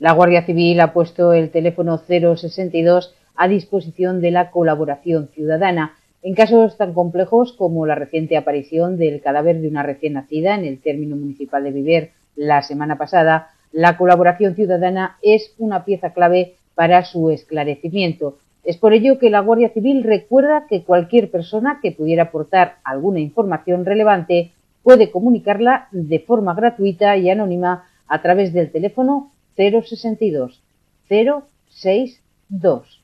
La Guardia Civil ha puesto el teléfono 062 a disposición de la colaboración ciudadana en casos tan complejos como la reciente aparición del cadáver de una recién nacida en el término municipal de Viver la semana pasada. La colaboración ciudadana es una pieza clave para su esclarecimiento. Es por ello que la Guardia Civil recuerda que cualquier persona que pudiera aportar alguna información relevante puede comunicarla de forma gratuita y anónima a través del teléfono 062 062.